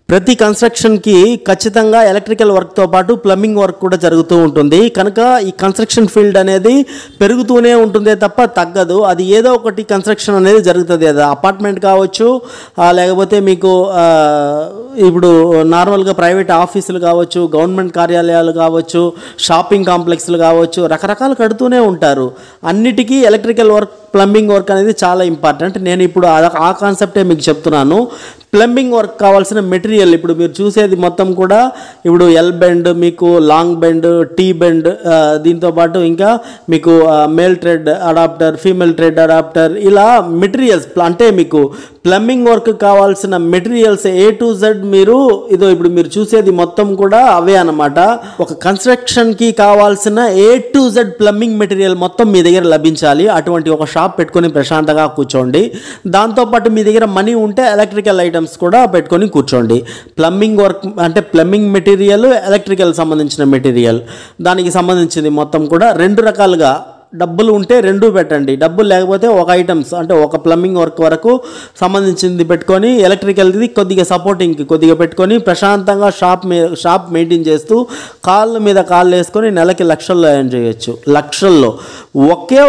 ప్రతి కన్స్ట్రక్షన్కి ఖచ్చితంగా ఎలక్ట్రికల్ వర్క్తో పాటు ప్లంబింగ్ వర్క్ కూడా జరుగుతూ ఉంటుంది. కనుక ఈ కన్స్ట్రక్షన్ ఫీల్డ్ అనేది పెరుగుతూనే ఉంటుందే తప్ప తగ్గదు. అది ఏదో ఒకటి కన్స్ట్రక్షన్ అనేది జరుగుతుంది. అది అపార్ట్మెంట్ కావచ్చు, లేకపోతే మీకు ఇప్పుడు నార్మల్గా ప్రైవేట్ ఆఫీసులు కావచ్చు, గవర్నమెంట్ కార్యాలయాలు కావచ్చు, షాపింగ్ కాంప్లెక్స్లు కావచ్చు, రకరకాలు కడుతూనే ఉంటారు. అన్నిటికీ ఎలక్ట్రికల్ వర్క్, ప్లంబింగ్ వర్క్ అనేది చాలా ఇంపార్టెంట్. నేను ఇప్పుడు ఆ కాన్సెప్టే మీకు చెప్తున్నాను. ప్లంబింగ్ వర్క్ కావాల్సిన మెటీరియల్ ఇప్పుడు మీరు చూసేది మొత్తం కూడా ఇప్పుడు ఎల్ బెండ్, మీకు లాంగ్ బెండ్, టీ బెండ్, దీంతోపాటు ఇంకా మీకు male thread adapter, female thread adapter, ఇలా మెటీరియల్స్ అంటే మీకు ప్లంబింగ్ వర్క్ కావాల్సిన మెటీరియల్స్ A to Z ఇప్పుడు మీరు చూసేది మొత్తం కూడా అవే అన్నమాట. ఒక కన్స్ట్రక్షన్కి కావాల్సిన A to Z plumbing material మొత్తం మీ దగ్గర లభించాలి. అటువంటి ఒక షాప్ పెట్టుకొని ప్రశాంతంగా కూర్చోండి. దాంతోపాటు మీ దగ్గర మనీ ఉంటే ఎలక్ట్రికల్ ఐటమ్స్ కూడా పెట్టుకొని కూర్చోండి. ప్లంబింగ్ వర్క్ అంటే ప్లంబింగ్ మెటీరియల్, ఎలక్ట్రికల్ సంబంధించిన మెటీరియల్, దానికి సంబంధించింది మొత్తం కూడా రెండు రకాలుగా డబ్బులు ఉంటే రెండూ పెట్టండి. డబ్బులు లేకపోతే ఒక ఐటమ్స్ అంటే ఒక ప్లంబింగ్ వర్క్ వరకు సంబంధించింది పెట్టుకొని, ఎలక్ట్రికల్ది కొద్దిగా సపోర్టింగ్కి కొద్దిగా పెట్టుకొని ప్రశాంతంగా షాప్ మెయింటైన్ చేస్తూ కాళ్ళ మీద కాళ్ళు వేసుకొని నెలకి లక్షల్లో ఎర్న్ చేయొచ్చు. లక్షల్లో ఒకే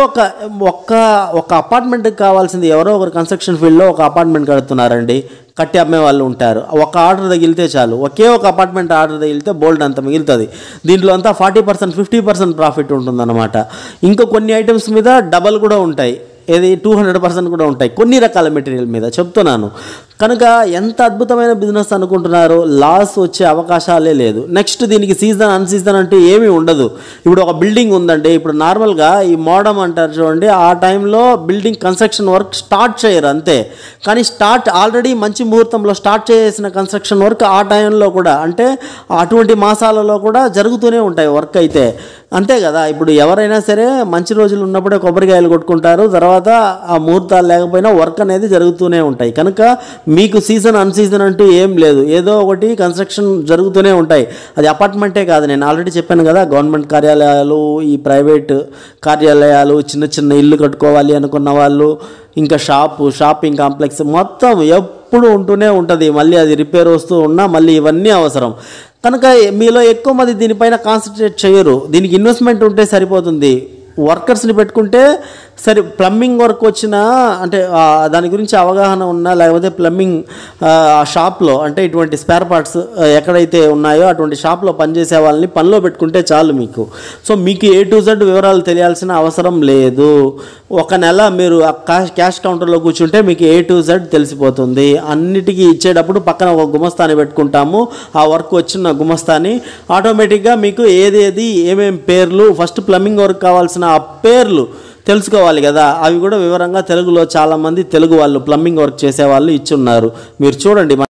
ఒక అపార్ట్మెంట్కి కావాల్సింది. ఎవరో ఒకరు కన్స్ట్రక్షన్ ఫీల్డ్లో ఒక అపార్ట్మెంట్ కడుతున్నారండి, కట్టి అమ్మే వాళ్ళు ఉంటారు. ఒక ఆర్డర్ తగిలితే చాలు, ఒకే ఒక అపార్ట్మెంట్ ఆర్డర్ తగిలితే బోల్డ్ అంత మిగులుతుంది. దీంట్లో అంతా 40%, 50% ప్రాఫిట్ ఉంటుందన్నమాట. ఇంకా కొన్ని ఐటమ్స్ మీద డబల్ కూడా ఉంటాయి, ఏది 200% కూడా ఉంటాయి కొన్ని రకాల మెటీరియల్ మీద చెప్తున్నాను. కనుక ఎంత అద్భుతమైన బిజినెస్ అనుకుంటున్నారు, లాస్ వచ్చే అవకాశాలే లేదు. నెక్స్ట్ దీనికి సీజన్ అన్సీజన్ అంటూ ఏమీ ఉండదు. ఇప్పుడు ఒక బిల్డింగ్ ఉందండి, ఇప్పుడు నార్మల్గా ఈ మోడమ్ అంటారు చూడండి, ఆ టైంలో బిల్డింగ్ కన్స్ట్రక్షన్ వర్క్ స్టార్ట్ చేయరు అంతే. కానీ ఆల్రెడీ మంచి ముహూర్తంలో స్టార్ట్ చేసిన కన్స్ట్రక్షన్ వర్క్ ఆ టైంలో కూడా అంటే అటువంటి మాసాలలో కూడా జరుగుతూనే ఉంటాయి వర్క్ అయితే. అంతే కదా, ఇప్పుడు ఎవరైనా సరే మంచి రోజులు ఉన్నప్పుడే కొబ్బరికాయలు కొట్టుకుంటారు, తర్వాత ఆ ముహూర్తాలు లేకపోయినా వర్క్ అనేది జరుగుతూనే ఉంటాయి. కనుక మీకు సీజన్ అన్సీజన్ అంటూ ఏం లేదు, ఏదో ఒకటి కన్స్ట్రక్షన్ జరుగుతూనే ఉంటాయి. అది అపార్ట్మెంటే కాదు, నేను ఆల్రెడీ చెప్పాను కదా, గవర్నమెంట్ కార్యాలయాలు, ఈ ప్రైవేట్ కార్యాలయాలు, చిన్న చిన్న ఇల్లు కట్టుకోవాలి అనుకున్న వాళ్ళు, ఇంకా షాపింగ్ కాంప్లెక్స్ మొత్తం ఎప్పుడు ఉంటూనే ఉంటుంది. మళ్ళీ అది రిపేర్ వస్తూ ఉన్నా మళ్ళీ ఇవన్నీ అవసరం. కనుక మీలో ఎక్కువ మంది దీనిపైన కాన్సన్ట్రేట్ చేయరు. దీనికి ఇన్వెస్ట్మెంట్ ఉంటే సరిపోతుంది. వర్కర్స్ని పెట్టుకుంటే సరే, ప్లంబింగ్ వర్క్ వచ్చినా అంటే దాని గురించి అవగాహన ఉన్నా, లేకపోతే ప్లంబింగ్ షాప్లో అంటే ఇటువంటి స్పేర్ పార్ట్స్ ఎక్కడైతే ఉన్నాయో అటువంటి షాప్లో పనిచేసే వాళ్ళని పనిలో పెట్టుకుంటే చాలు మీకు. సో మీకు A to Z వివరాలు తెలియాల్సిన అవసరం లేదు. ఒక నెల మీరు క్యాష్ కౌంటర్లో కూర్చుంటే మీకు A to Z తెలిసిపోతుంది. అన్నిటికీ ఇచ్చేటప్పుడు పక్కన ఒక గుమస్తాని పెట్టుకుంటాము. ఆ వర్క్ వచ్చిన గుమస్తాని ఆటోమేటిక్గా మీకు ఏది ఏమేమి పేర్లు, ఫస్ట్ ప్లంబింగ్ వర్క్ కావాల్సిన ఆ పేర్లు తెలుసుకోవాలి కదా, అవి కూడా వివరంగా తెలుగులో చాలామంది తెలుగు వాళ్ళు ప్లంబింగ్ వర్క్ చేసే వాళ్ళు ఇచ్చున్నారు. మీరు చూడండి.